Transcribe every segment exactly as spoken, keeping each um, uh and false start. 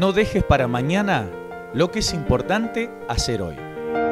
No dejes para mañana lo que es importante hacer hoy.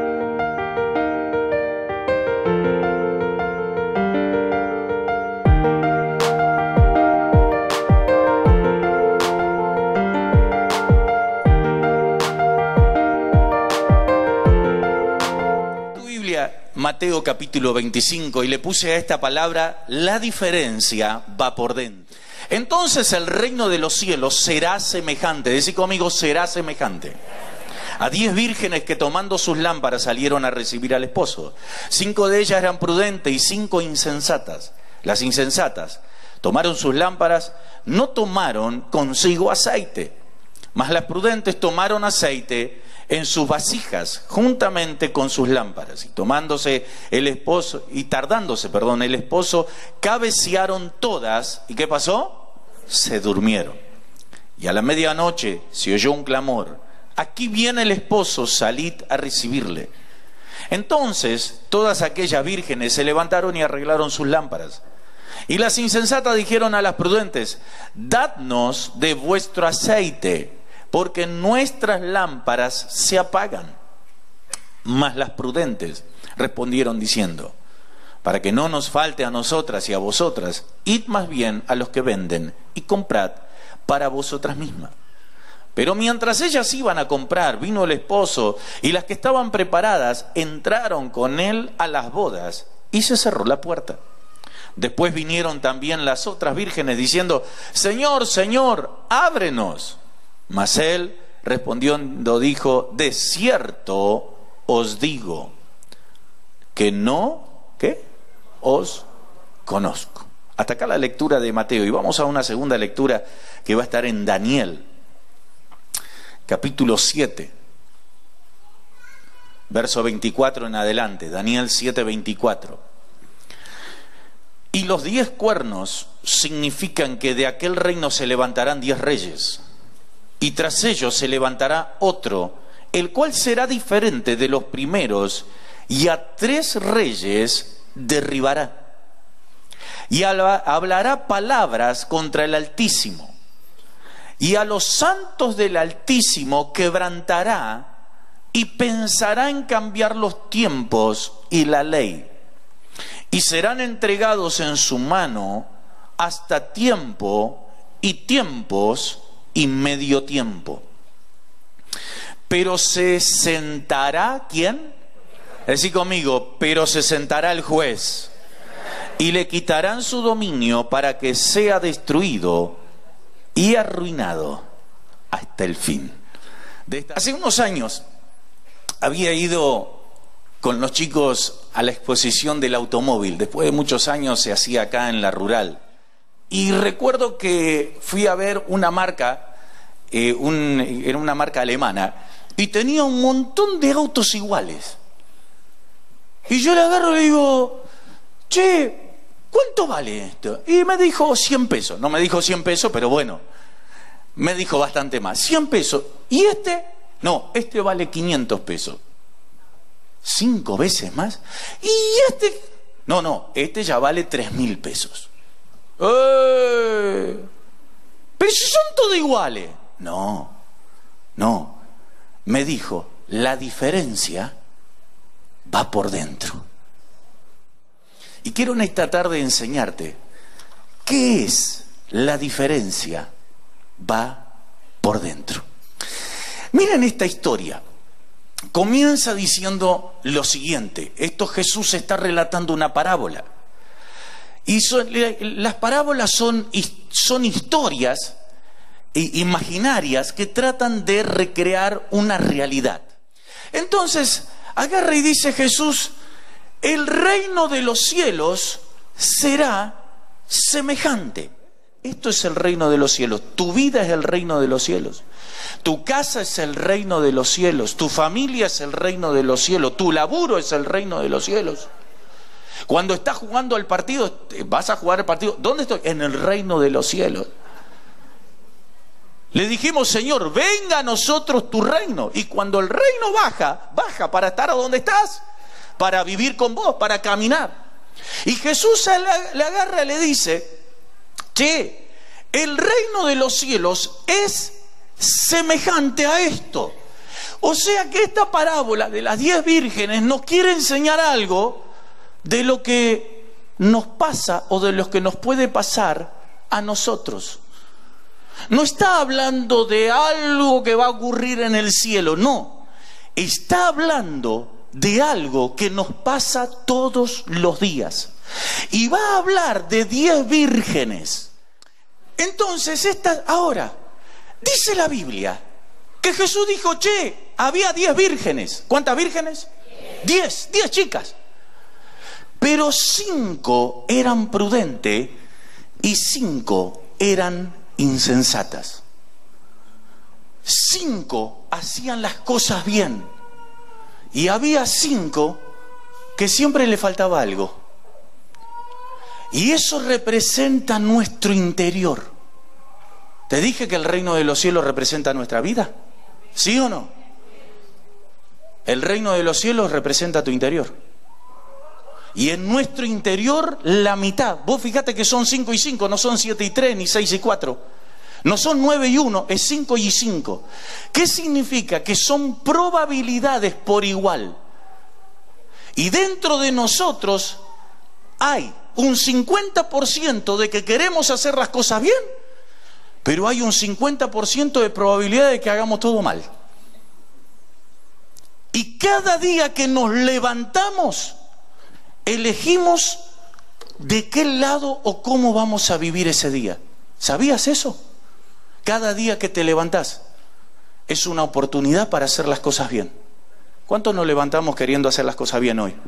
Tu Biblia, Mateo capítulo veinticinco, y le puse a esta palabra: la diferencia va por dentro. Entonces el reino de los cielos será semejante, decí conmigo, será semejante a diez vírgenes que tomando sus lámparas salieron a recibir al esposo. Cinco de ellas eran prudentes y cinco insensatas. Las insensatas tomaron sus lámparas, no tomaron consigo aceite, mas las prudentes tomaron aceite en sus vasijas juntamente con sus lámparas. Y tomándose el esposo, y tardándose, perdón, el esposo, cabecearon todas. ¿Y qué pasó? Se durmieron. Y a la medianoche se oyó un clamor: aquí viene el esposo, salid a recibirle. Entonces todas aquellas vírgenes se levantaron y arreglaron sus lámparas. Y las insensatas dijeron a las prudentes: dadnos de vuestro aceite, porque nuestras lámparas se apagan. Mas las prudentes respondieron diciendo: para que no nos falte a nosotras y a vosotras, id más bien a los que venden y comprad para vosotras mismas. Pero mientras ellas iban a comprar, vino el esposo, y las que estaban preparadas entraron con él a las bodas, y se cerró la puerta. Después vinieron también las otras vírgenes diciendo: Señor, Señor, ábrenos. Mas él respondiendo dijo: de cierto os digo que no, ¿qué? Os conozco. Hasta acá la lectura de Mateo, y vamos a una segunda lectura que va a estar en Daniel, capítulo siete, verso veinticuatro en adelante. Daniel siete, veinticuatro. Y los diez cuernos significan que de aquel reino se levantarán diez reyes, y tras ellos se levantará otro, el cual será diferente de los primeros, y a tres reyes derribará. Y hablará palabras contra el Altísimo, y a los santos del Altísimo quebrantará, y pensará en cambiar los tiempos y la ley. Y serán entregados en su mano hasta tiempo y tiempos y medio tiempo. Pero se sentará, ¿quién? Decí conmigo, pero se sentará el juez, y le quitarán su dominio para que sea destruido y arruinado hasta el fin. De esta... Hace unos años había ido con los chicos a la exposición del automóvil. Después de muchos años se hacía acá en la rural. Y recuerdo que fui a ver una marca, eh, un, era una marca alemana, y tenía un montón de autos iguales. Y yo le agarro y le digo: che, ¿cuánto vale esto? Y me dijo cien pesos. No me dijo cien pesos, pero bueno, me dijo bastante más. cien pesos. ¿Y este? No, este vale quinientos pesos. ¿Cinco veces más? ¿Y este? No, no, este ya vale tres mil pesos. ¡Eh! Pero si son todos iguales. No, no. Me dijo: la diferencia va por dentro. Y quiero en esta tarde enseñarte qué es la diferencia va por dentro. Miren esta historia. Comienza diciendo lo siguiente. Esto Jesús está relatando una parábola. Y son, las parábolas son, son historias imaginarias que tratan de recrear una realidad. Entonces, agarra y dice Jesús: el reino de los cielos será semejante. Esto es el reino de los cielos. Tu vida es el reino de los cielos. Tu casa es el reino de los cielos. Tu familia es el reino de los cielos. Tu laburo es el reino de los cielos. Cuando estás jugando al partido, vas a jugar el partido. ¿Dónde estoy? En el reino de los cielos. Le dijimos: Señor, venga a nosotros tu reino. Y cuando el reino baja, baja para estar a donde estás, para vivir con vos, para caminar. Y Jesús le agarra y le dice: che, el reino de los cielos es semejante a esto. O sea que esta parábola de las diez vírgenes nos quiere enseñar algo de lo que nos pasa o de lo que nos puede pasar a nosotros. No está hablando de algo que va a ocurrir en el cielo, no. Está hablando de algo que nos pasa todos los días. Y va a hablar de diez vírgenes. Entonces, esta, ahora, dice la Biblia que Jesús dijo, che, había diez vírgenes. ¿Cuántas vírgenes? Diez, diez chicas. Pero cinco eran prudentes y cinco eran insensatas. Cinco hacían las cosas bien y había cinco que siempre le faltaba algo. Y eso representa nuestro interior. ¿Te dije que el reino de los cielos representa nuestra vida? ¿Sí o no? El reino de los cielos representa tu interior. Y en nuestro interior la mitad. Vos fíjate que son cinco y cinco, no son siete y tres ni seis y cuatro. No son nueve y uno, es cinco y cinco. ¿Qué significa? Que son probabilidades por igual. Y dentro de nosotros hay un cincuenta por ciento de que queremos hacer las cosas bien, pero hay un cincuenta por ciento de probabilidad de que hagamos todo mal. Y cada día que nos levantamos, elegimos de qué lado o cómo vamos a vivir ese día. ¿Sabías eso? Cada día que te levantás es una oportunidad para hacer las cosas bien. ¿Cuántos nos levantamos queriendo hacer las cosas bien hoy?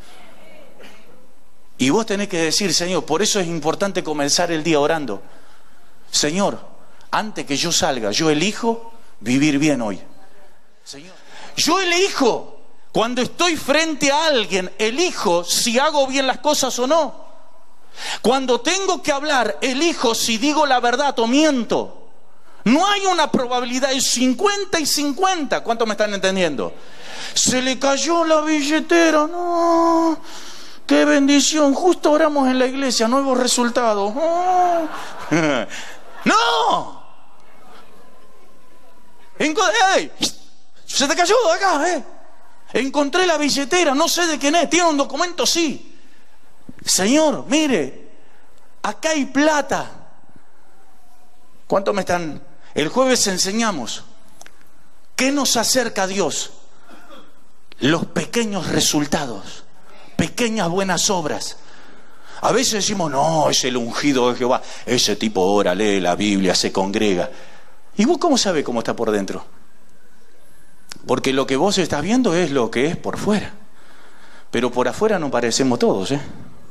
Y vos tenés que decir, Señor, por eso es importante comenzar el día orando. Señor, antes que yo salga, yo elijo vivir bien hoy. Señor, yo elijo, cuando estoy frente a alguien, elijo si hago bien las cosas o no. Cuando tengo que hablar, elijo si digo la verdad o miento. No hay una probabilidad, es cincuenta y cincuenta. ¿Cuántos me están entendiendo? Se le cayó la billetera, no... ¡Qué bendición! Justo oramos en la iglesia, nuevos resultados. ¡Oh! ¡No! ¡Ey! ¡Se te cayó de acá! ¿eh? Encontré la billetera, no sé de quién es. ¿Tiene un documento? Sí. Señor, mire, acá hay plata. ¿Cuánto me están? El jueves enseñamos. ¿Qué nos acerca a Dios? Los pequeños resultados. Pequeñas buenas obras. A veces decimos, no, es el ungido de Jehová. Ese tipo ora, lee la Biblia, se congrega. ¿Y vos cómo sabés cómo está por dentro? Porque lo que vos estás viendo es lo que es por fuera. Pero por afuera nos parecemos todos, ¿eh?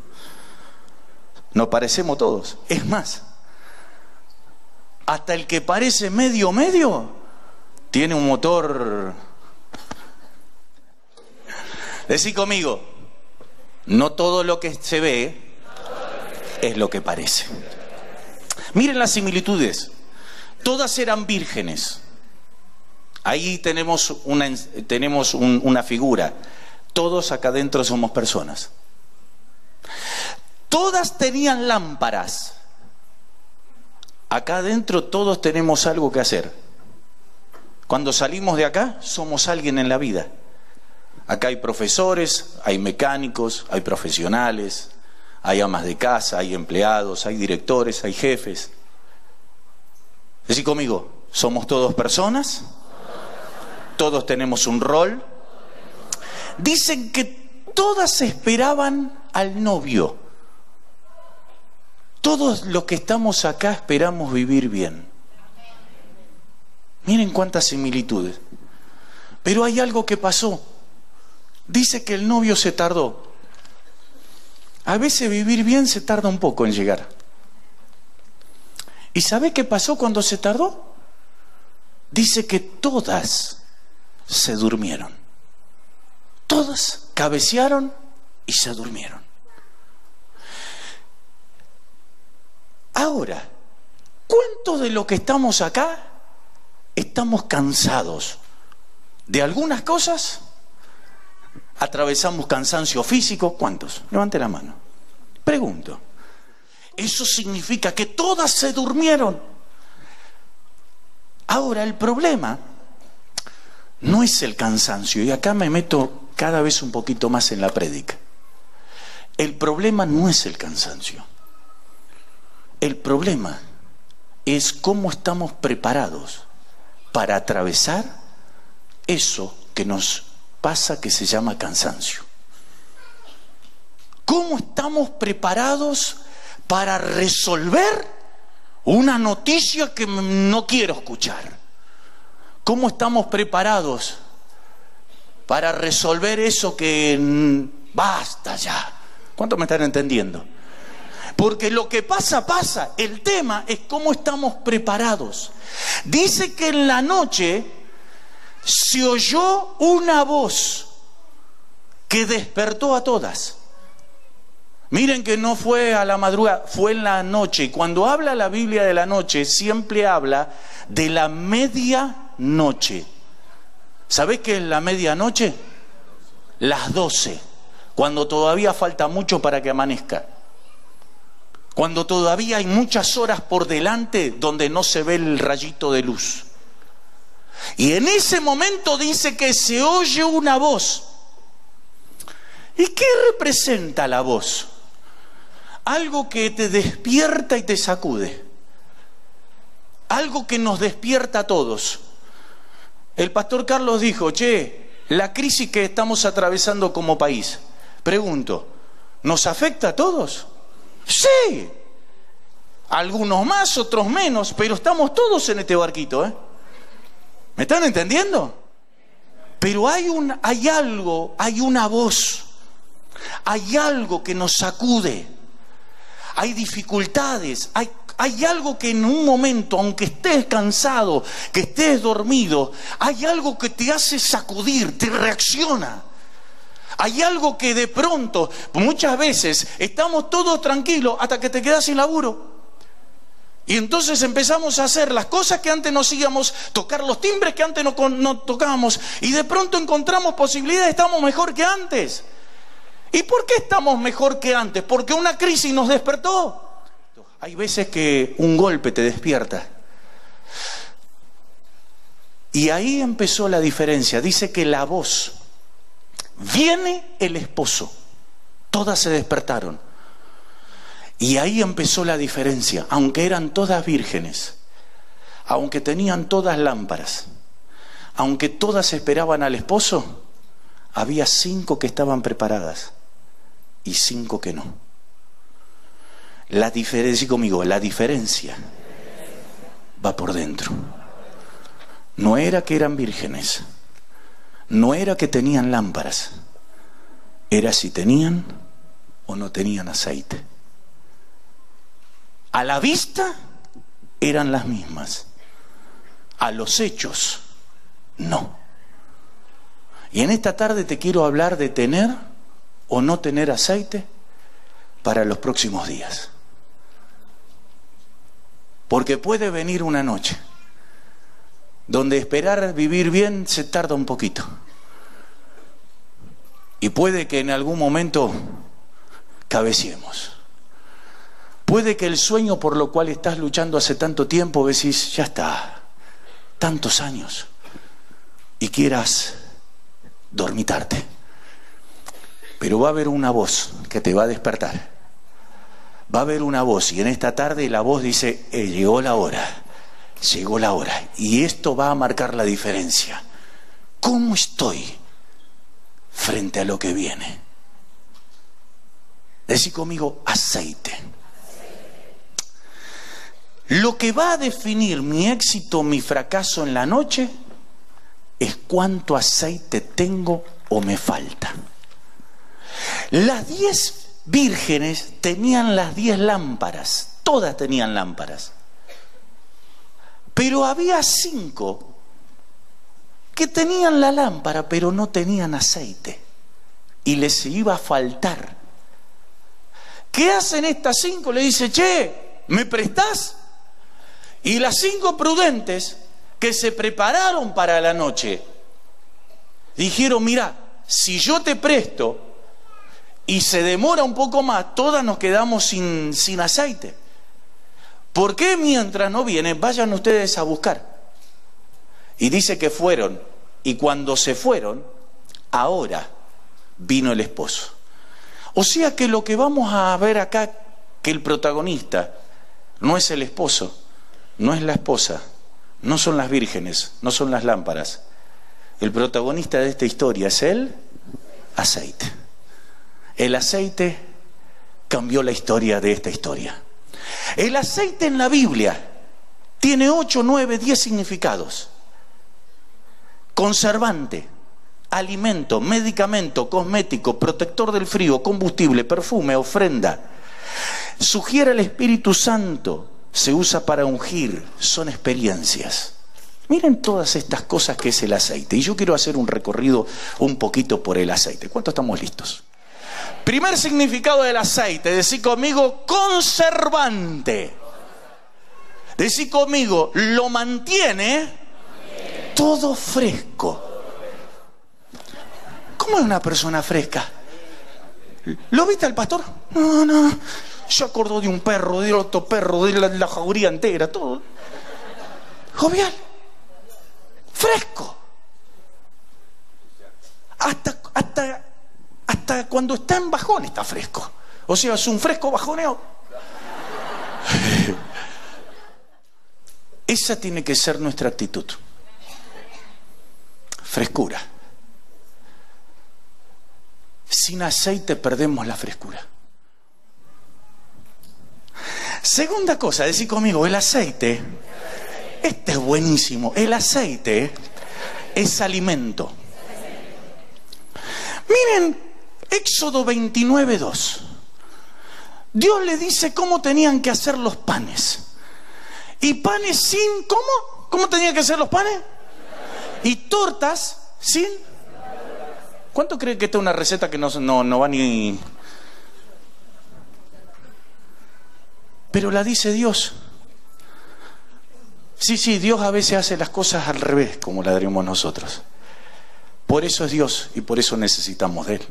Nos parecemos todos. Es más, hasta el que parece medio medio tiene un motor. Decí conmigo, no todo lo que se ve es lo que parece. Miren las similitudes. Todas eran vírgenes. Ahí tenemos una, tenemos un, una figura. Todos acá adentro somos personas. Todas tenían lámparas. Acá adentro todos tenemos algo que hacer. Cuando salimos de acá, somos alguien en la vida. Acá hay profesores, hay mecánicos, hay profesionales, hay amas de casa, hay empleados, hay directores, hay jefes. Decí conmigo, somos todos personas, todos tenemos un rol. Dicen que todas esperaban al novio. Todos los que estamos acá esperamos vivir bien. Miren cuántas similitudes. Pero hay algo que pasó. Dice que el novio se tardó. A veces vivir bien se tarda un poco en llegar. ¿Y sabe qué pasó cuando se tardó? Dice que todas se durmieron. Todas cabecearon y se durmieron. Ahora, ¿cuántos de los que estamos acá estamos cansados de algunas cosas? ¿Atravesamos cansancio físico? ¿Cuántos? Levante la mano. Pregunto. Eso significa que todas se durmieron. Ahora, el problema no es el cansancio, y acá me meto cada vez un poquito más en la prédica. El problema no es el cansancio. El problema es cómo estamos preparados para atravesar eso que nos pasa, que se llama cansancio. ¿Cómo estamos preparados para resolver una noticia que no quiero escuchar? ¿Cómo estamos preparados para resolver eso que basta ya? ¿Cuántos me están entendiendo? Porque lo que pasa, pasa. El tema es cómo estamos preparados. Dice que en la noche se oyó una voz que despertó a todas. Miren que no fue a la madrugada, fue en la noche. Y cuando habla la Biblia de la noche, siempre habla de la medianoche. ¿Sabés qué es la medianoche? Las doce. Cuando todavía falta mucho para que amanezca. Cuando todavía hay muchas horas por delante donde no se ve el rayito de luz. Y en ese momento dice que se oye una voz. ¿Y qué representa la voz? Algo que te despierta y te sacude. Algo que nos despierta a todos. El pastor Carlos dijo, che, la crisis que estamos atravesando como país, pregunto, ¿nos afecta a todos? Sí. Algunos más, otros menos, pero estamos todos en este barquito, ¿eh? ¿Me están entendiendo? Pero hay un, hay algo, hay una voz, hay algo que nos sacude. Hay dificultades, hay, hay algo que en un momento, aunque estés cansado, que estés dormido, hay algo que te hace sacudir, te reacciona. Hay algo que de pronto, muchas veces, estamos todos tranquilos hasta que te quedas sin laburo. Y entonces empezamos a hacer las cosas que antes no hacíamos, tocar los timbres que antes no, no tocábamos, y de pronto encontramos posibilidades, estamos mejor que antes. ¿Y por qué estamos mejor que antes? Porque una crisis nos despertó. Hay veces que un golpe te despierta. Y ahí empezó la diferencia. Dice que la voz, viene el esposo. Todas se despertaron. Y ahí empezó la diferencia. Aunque eran todas vírgenes, aunque tenían todas lámparas, aunque todas esperaban al esposo, había cinco que estaban preparadas y cinco que no. La diferencia, conmigo, la diferencia va por dentro. No era que eran vírgenes, no era que tenían lámparas, era si tenían o no tenían aceite. A la vista eran las mismas, a los hechos no. Y en esta tarde te quiero hablar de tener o no tener aceite para los próximos días. Porque puede venir una noche donde esperar vivir bien se tarda un poquito. Y puede que en algún momento cabeciemos. Puede que el sueño por lo cual estás luchando hace tanto tiempo, decís, ya está, tantos años, y quieras dormitarte. Pero va a haber una voz que te va a despertar. Va a haber una voz, y en esta tarde la voz dice, eh, llegó la hora, llegó la hora. Y esto va a marcar la diferencia. ¿Cómo estoy frente a lo que viene? Decí conmigo, aceite. Lo que va a definir mi éxito, mi fracaso en la noche, es cuánto aceite tengo o me falta. Las diez vírgenes tenían las diez lámparas, todas tenían lámparas. Pero había cinco que tenían la lámpara, pero no tenían aceite. Y les iba a faltar. ¿Qué hacen estas cinco? Le dice, che, ¿me prestás? Y las cinco prudentes que se prepararon para la noche dijeron, mira, si yo te presto y se demora un poco más, todas nos quedamos sin, sin aceite. ¿Por qué mientras no vienen, vayan ustedes a buscar? Y dice que fueron, y cuando se fueron, ahora vino el esposo. O sea que lo que vamos a ver acá, que el protagonista no es el esposo, no es la esposa, no son las vírgenes, no son las lámparas. El protagonista de esta historia es el aceite. El aceite cambió la historia de esta historia. El aceite en la Biblia tiene ocho, nueve, diez significados. Conservante, alimento, medicamento, cosmético, protector del frío, combustible, perfume, ofrenda. Sugiere el Espíritu Santo, se usa para ungir, son experiencias. Miren todas estas cosas que es el aceite. Y yo quiero hacer un recorrido un poquito por el aceite. ¿Cuántos estamos listos? Primer significado del aceite, decí conmigo, conservante. Decí conmigo, lo mantiene todo fresco. ¿Cómo es una persona fresca? ¿Lo viste al pastor? No, no. Se acordó de un perro, de otro perro, de la, la jauría entera, todo. Jovial. Fresco. Hasta, hasta, hasta cuando está en bajón está fresco. O sea, es un fresco bajoneo. Esa tiene que ser nuestra actitud. Frescura. Sin aceite perdemos la frescura. Segunda cosa, decir conmigo, el aceite, este es buenísimo, el aceite es alimento. Miren, Éxodo veintinueve, dos. Dios le dice cómo tenían que hacer los panes. Y panes sin, ¿cómo? ¿Cómo tenían que hacer los panes? Y tortas sin... ¿Cuánto creen que esta es una receta que no, no, no va ni...? Pero la dice Dios. Sí, sí, Dios a veces hace las cosas al revés, como la haremos nosotros. Por eso es Dios y por eso necesitamos de Él.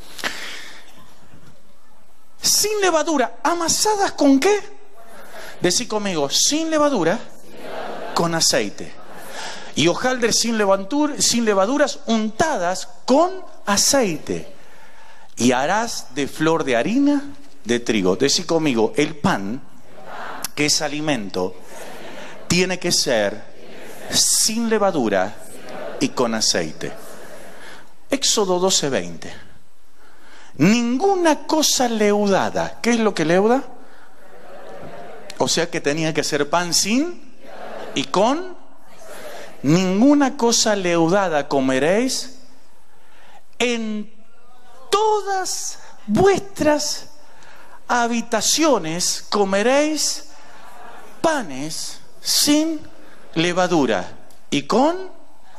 Sin levadura, ¿amasadas con qué? Decí conmigo, sin levadura, con aceite. Y hojaldres sin, levantur, sin levaduras untadas con aceite. Y harás de flor de harina de trigo. Decí conmigo, el pan, que es alimento, tiene que ser sin levadura y con aceite. Éxodo doce, veinte. Ninguna cosa leudada. ¿Qué es lo que leuda? O sea que tenía que ser pan sin y con. Ninguna cosa leudada comeréis, en todas vuestras habitaciones comeréis panes sin levadura y con.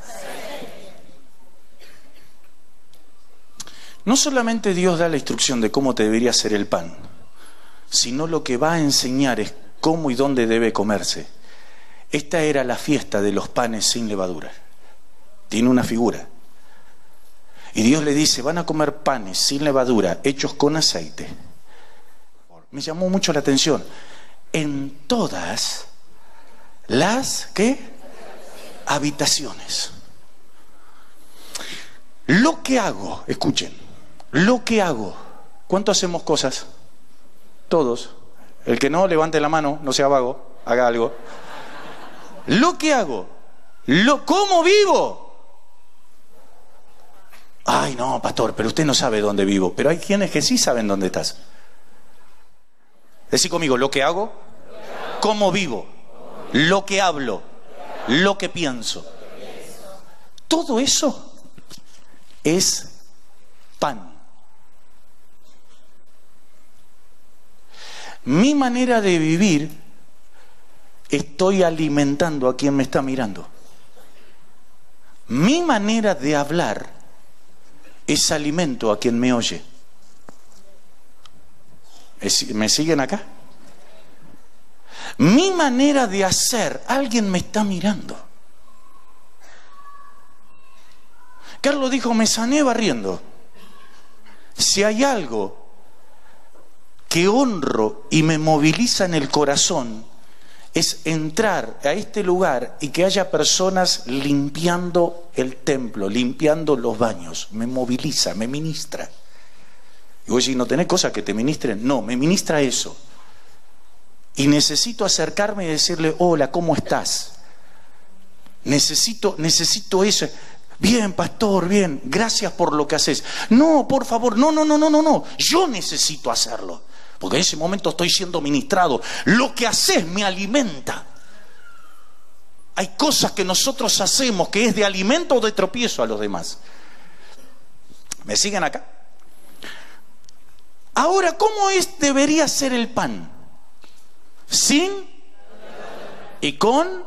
No solamente Dios da la instrucción de cómo te debería ser el pan, sino lo que va a enseñar es cómo y dónde debe comerse. Esta era la fiesta de los panes sin levadura. Tiene una figura. Y Dios le dice, van a comer panes sin levadura, hechos con aceite. Me llamó mucho la atención. En todas las, ¿qué? Habitaciones. Lo que hago, escuchen, lo que hago. ¿Cuánto hacemos cosas? Todos. El que no, levante la mano, no sea vago, haga algo. Lo que hago, lo, ¿cómo vivo? Ay, no, pastor, pero usted no sabe dónde vivo. Pero hay quienes que sí saben dónde estás. Decí conmigo, lo que hago, cómo vivo, lo que hablo, lo que pienso. Todo eso es pan. Mi manera de vivir, estoy alimentando a quien me está mirando. Mi manera de hablar es alimento a quien me oye. ¿Me siguen acá? Mi manera de hacer, alguien me está mirando. Carlos dijo, me sané barriendo. Si hay algo que honro y me moviliza en el corazón, es entrar a este lugar y que haya personas limpiando el templo, limpiando los baños. Me moviliza, me ministra. Y vos decís, ¿no tenés cosas que te ministren? No, me ministra eso. Y necesito acercarme y decirle, hola, ¿cómo estás? Necesito, necesito eso. Bien, pastor, bien, gracias por lo que haces. No, por favor, no, no, no, no, no, no. Yo necesito hacerlo. Porque en ese momento estoy siendo ministrado. Lo que haces me alimenta. Hay cosas que nosotros hacemos que es de alimento o de tropiezo a los demás. ¿Me siguen acá? Ahora, ¿cómo es, debería ser el pan? Sin y con.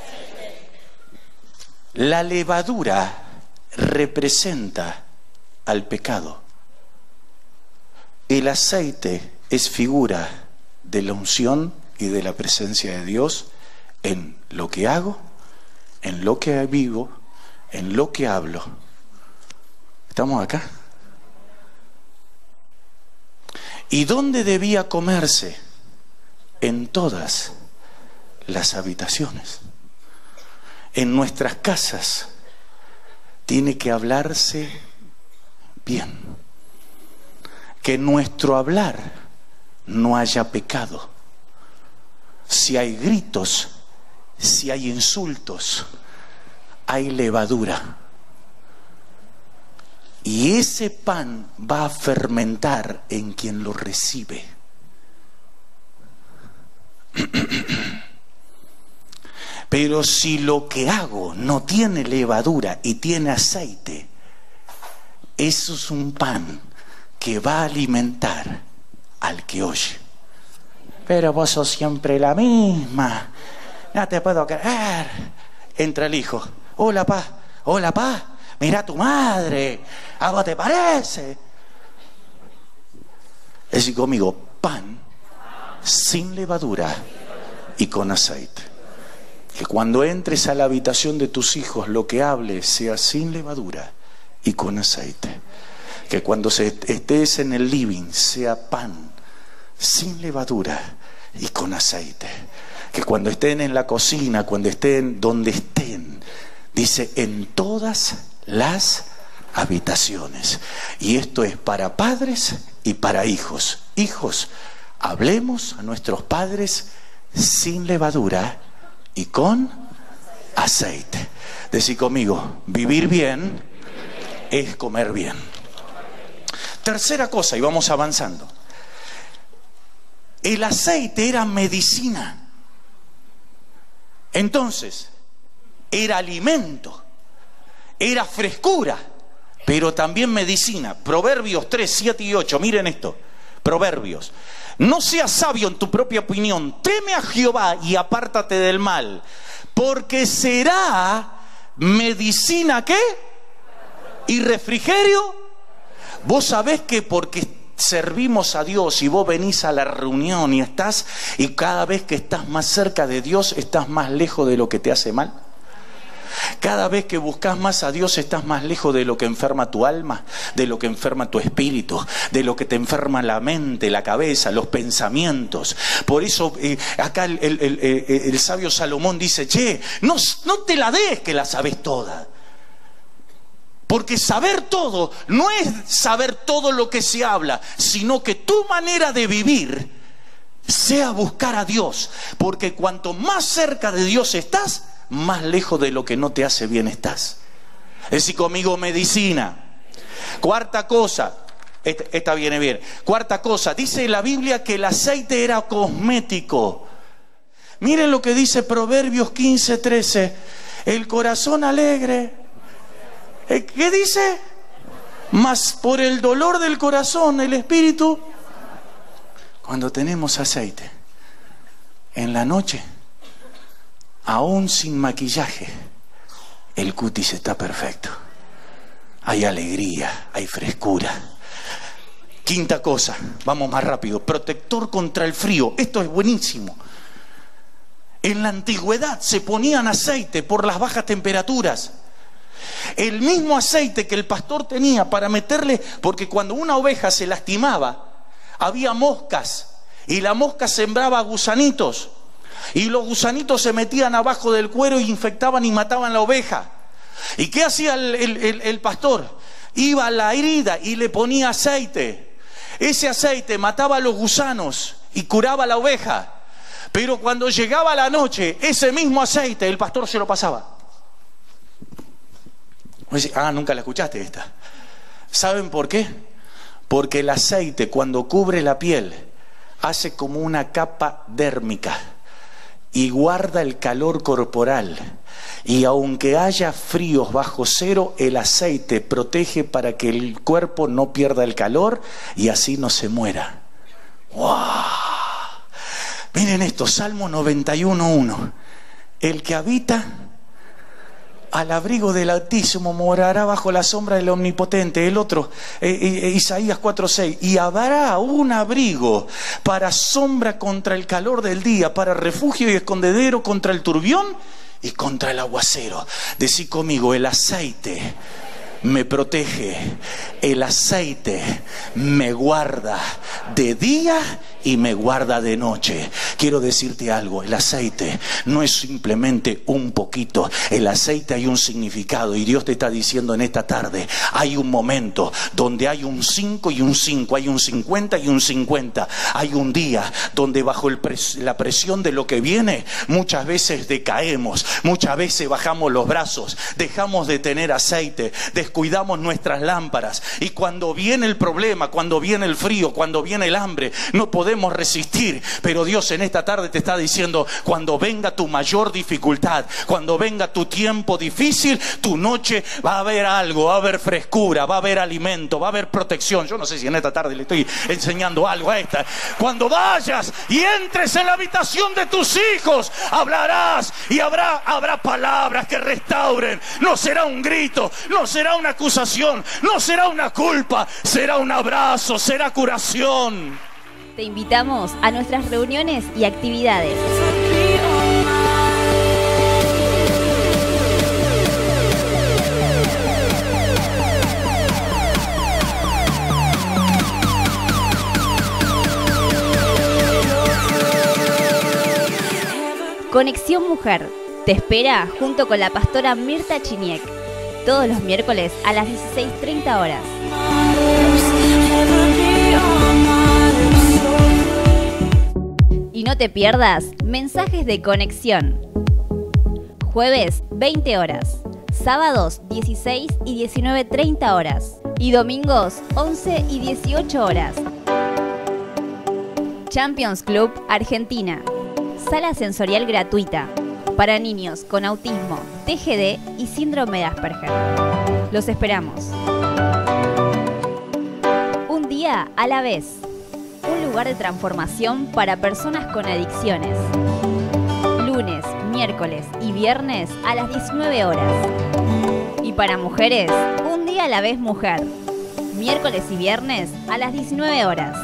La levadura representa al pecado. El aceite es figura de la unción y de la presencia de Dios en lo que hago, en lo que vivo, en lo que hablo. ¿Estamos acá? ¿Y dónde debía comerse? En todas las habitaciones. En nuestras casas tiene que hablarse bien. Que en nuestro hablar no haya pecado. Si hay gritos, si hay insultos, hay levadura. Y ese pan va a fermentar en quien lo recibe. Pero si lo que hago no tiene levadura y tiene aceite, eso es un pan que va a alimentar al que oye. Pero vos sos siempre la misma, no te puedo creer. Entra el hijo. Hola, pa, hola, pa, mira a tu madre, ¿a vos te parece? Es decir, conmigo, pan sin levadura y con aceite. Que cuando entres a la habitación de tus hijos, lo que hables sea sin levadura y con aceite. Que cuando estés en el living sea pan sin levadura y con aceite. Que cuando estén en la cocina, cuando estén donde estén, dice en todas las habitaciones. Y esto es para padres y para hijos. Hijos, hablemos a nuestros padres sin levadura y con aceite. Decí conmigo, vivir bien es comer bien. Tercera cosa, y vamos avanzando. El aceite era medicina. Entonces, era alimento, era frescura, pero también medicina. Proverbios tres, siete y ocho, miren esto. Proverbios. No seas sabio en tu propia opinión, teme a Jehová y apártate del mal, porque será medicina, ¿qué? Y refrigerio. Vos sabés que porque servimos a Dios y vos venís a la reunión y estás, y cada vez que estás más cerca de Dios, estás más lejos de lo que te hace mal. Cada vez que buscas más a Dios estás más lejos de lo que enferma tu alma, de lo que enferma tu espíritu, de lo que te enferma la mente, la cabeza, los pensamientos. Por eso eh, acá el, el, el, el, el sabio Salomón dice, che, no, no te la des que la sabes toda. Porque saber todo no es saber todo lo que se habla, sino que tu manera de vivir sea buscar a Dios. Porque cuanto más cerca de Dios estás, más lejos de lo que no te hace bien estás. Es decir, conmigo, medicina. Cuarta cosa, esta, esta viene bien. Cuarta cosa, dice la Biblia que el aceite era cosmético. Miren lo que dice Proverbios quince, trece. El corazón alegre. ¿Qué dice? Mas por el dolor del corazón, el espíritu. Cuando tenemos aceite en la noche, aún sin maquillaje, el cutis está perfecto. Hay alegría, hay frescura. Quinta cosa, vamos más rápido. Protector contra el frío. Esto es buenísimo. En la antigüedad se ponían aceite por las bajas temperaturas. El mismo aceite que el pastor tenía para meterle, porque cuando una oveja se lastimaba, había moscas y la mosca sembraba gusanitos. Y los gusanitos se metían abajo del cuero y infectaban y mataban la oveja. ¿Y qué hacía el, el, el, el pastor? Iba a la herida y le ponía aceite. Ese aceite mataba a los gusanos y curaba la oveja. Pero cuando llegaba la noche, ese mismo aceite el pastor se lo pasaba. Ah, nunca la escuchaste esta. ¿Saben por qué? Porque el aceite, cuando cubre la piel, hace como una capa dérmica y guarda el calor corporal. Y aunque haya fríos bajo cero, el aceite protege para que el cuerpo no pierda el calor y así no se muera. ¡Wow! Miren esto, Salmo noventa y uno, uno. El que habita al abrigo del Altísimo morará bajo la sombra del Omnipotente. El otro, eh, eh, Isaías cuatro, seis. Y habrá un abrigo para sombra contra el calor del día, para refugio y escondedero contra el turbión y contra el aguacero. Decí conmigo, el aceite me protege, el aceite me guarda de día y me guarda de noche. Quiero decirte algo, el aceite no es simplemente un poquito, el aceite hay un significado y Dios te está diciendo en esta tarde, hay un momento donde hay un cinco y un cinco, hay un cincuenta y un cincuenta, hay un día donde bajo el pres- la presión de lo que viene, muchas veces decaemos, muchas veces bajamos los brazos, dejamos de tener aceite, descuidamos nuestras lámparas y cuando viene el problema, cuando viene el frío, cuando viene el hambre, no podemos resistir, pero Dios en esta tarde te está diciendo, cuando venga tu mayor dificultad, cuando venga tu tiempo difícil, tu noche va a haber algo, va a haber frescura, va a haber alimento, va a haber protección. Yo no sé si en esta tarde le estoy enseñando algo a esta. Cuando vayas y entres en la habitación de tus hijos, hablarás y habrá, habrá palabras que restauren. No será un grito, no será una acusación, no será una culpa, será un abrazo, será curación. Te invitamos a nuestras reuniones y actividades. Conexión Mujer te espera junto con la pastora Mirta Chiniek todos los miércoles a las dieciséis treinta horas. Y no te pierdas Mensajes de Conexión. Jueves veinte horas, sábados dieciséis y diecinueve treinta horas y domingos once y dieciocho horas. Champions Club Argentina. Sala sensorial gratuita para niños con autismo, T G D y síndrome de Asperger. Los esperamos. Un día a la vez. Un lugar de transformación para personas con adicciones. Lunes, miércoles y viernes a las diecinueve horas. Y para mujeres, un día a la vez mujer. Miércoles y viernes a las diecinueve horas.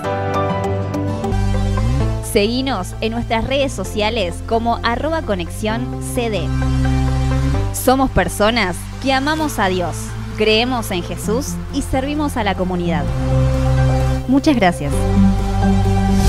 Seguinos en nuestras redes sociales como arroba conexión C D. Somos personas que amamos a Dios, creemos en Jesús y servimos a la comunidad. Muchas gracias.